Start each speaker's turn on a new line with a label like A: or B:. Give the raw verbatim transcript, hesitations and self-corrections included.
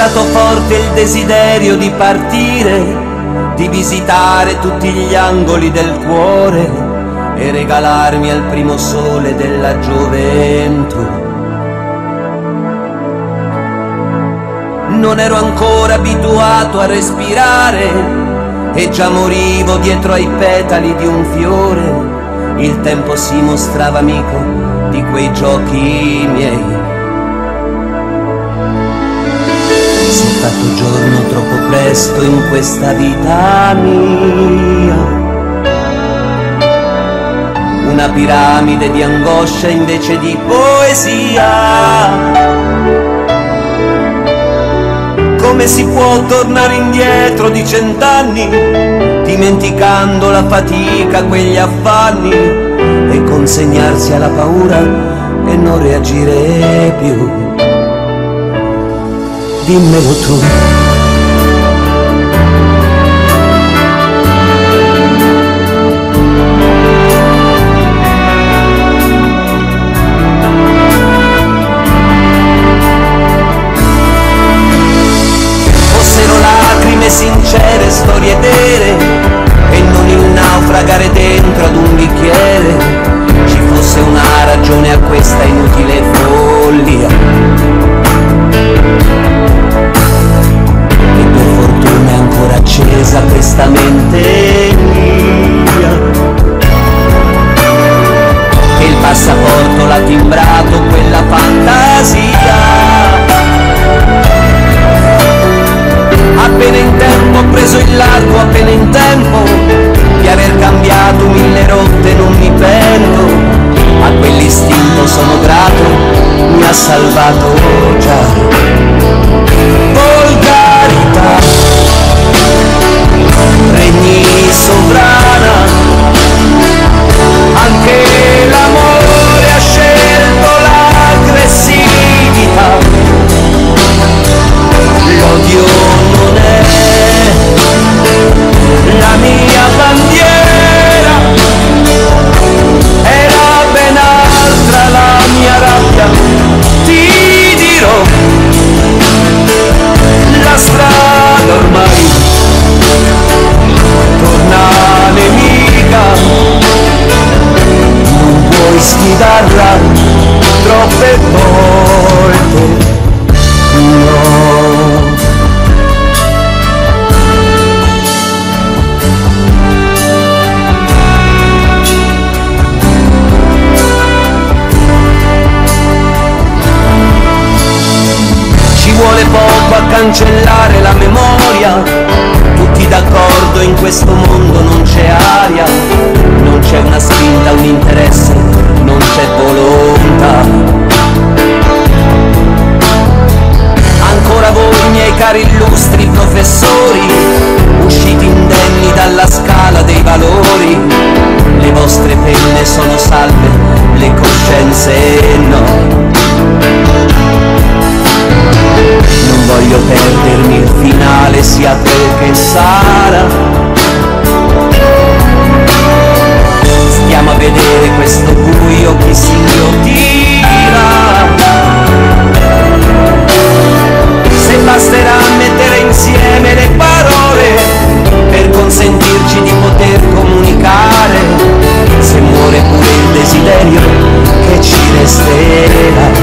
A: stato forte il desiderio di partire, di visitare tutti gli angoli del cuore e regalarmi al primo sole della gioventù. Non ero ancora abituato a respirare e già morivo dietro ai petali di un fiore. Il tempo si mostrava amico di quei giochi miei. Si è fatto giorno troppo presto in questa vita mia, una piramide di angoscia invece di poesia. Come si può tornare indietro di cent'anni, dimenticando la fatica, quegli affanni, e consegnarsi alla paura e non reagire più? Dimmelo tu. Sincere storie vere e non il naufragare dentro ad un bicchiere, ci fosse una ragione a questa inutile follia. E per fortuna è ancora accesa questa mente mia, che il passaporto l'ha timbrato quella fantasia. Appena in tempo ho preso il largo, appena in tempo di aver cambiato mille rotte, non mi pento. A quell'istinto sono grato, mi ha salvato già. Volgarità, regni sovrana, anche l'amore ha scelto l'aggressività. L'odio non è la mia bandiera, era ben altra la mia rabbia. Ti dirò, la strada ormai torna nemica, non puoi sfidarla troppe volte, no. Vuole poco a cancellare la memoria, tutti d'accordo in questo mondo non c'è aria, non c'è una spinta, un interesse, non c'è volontà. Ancora voi miei cari illustri professori, usciti indenni dalla scala dei valori, le vostre penne sono salve, le coscienze no. Non voglio perdermi il finale, sia quel che sarà. Stiamo a vedere questo buio chi si inghiottira. Se basterà mettere insieme le parole per consentirci di poter comunicare, se muore pure il desiderio che ci resterà.